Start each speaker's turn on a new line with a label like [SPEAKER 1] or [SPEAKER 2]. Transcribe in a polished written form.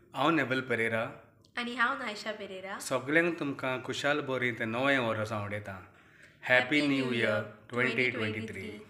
[SPEAKER 1] हांव नेवल पेरेरा
[SPEAKER 2] आणि हांव नायशा पेरेरा
[SPEAKER 1] सगळ्यांक तुमकां खुशाल बरी ते नवें वर्स आवडयता. Happy new year 2023.